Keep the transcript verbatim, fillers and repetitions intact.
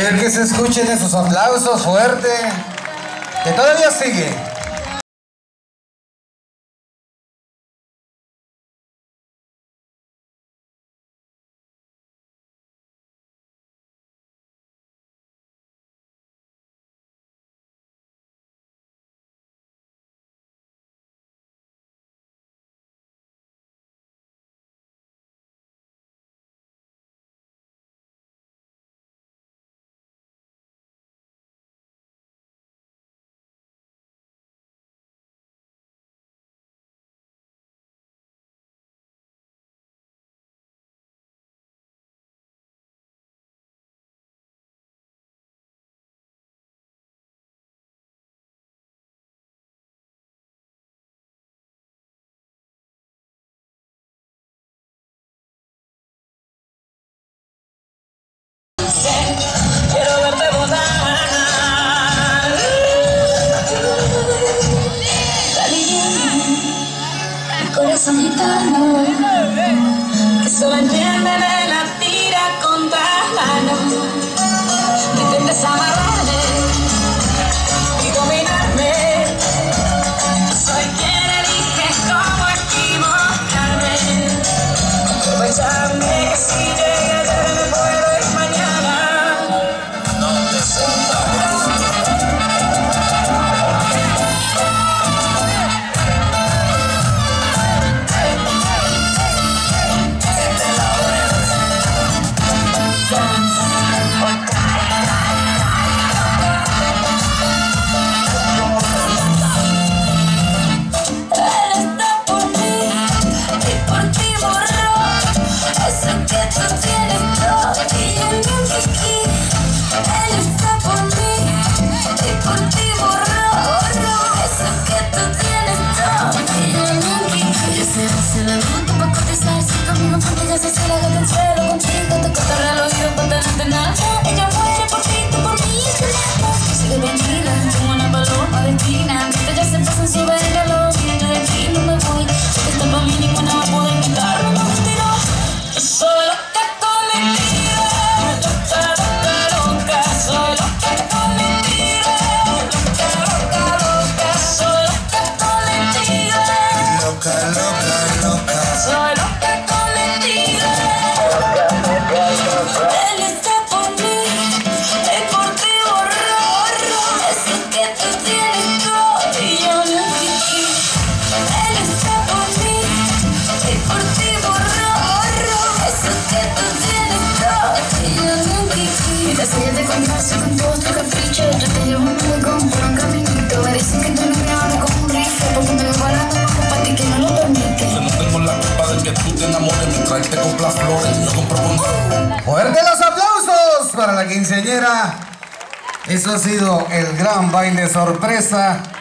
ver que se escuchen esos aplausos fuerte, que todavía sigue. Quiero verte volar. Dale, mi corazón gitano, que solo entiende de la tira contra mano. Intentas amarrarme y dominarme. Soy quien elige cómo equivocarme. Aprovecharme que si llega ya me puedo ir mañana. Con todos tus caprichos, yo te llevo muy con por un caminito. Me dicen que tú no me amas como un rifle, porque me voy a la para ti que no lo permite. Yo no tengo la culpa de que tú te enamores mientras te compras flores. Yo compro con... ¡Fuerte los aplausos para la quinceañera! Eso ha sido el gran baile sorpresa.